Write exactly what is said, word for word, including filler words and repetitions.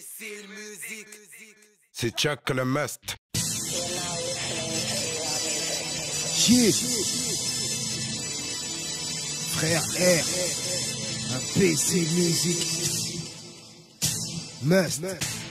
imbécile musique. C'est Chuck le must. Chier. Frère R. Un P C musique. Must.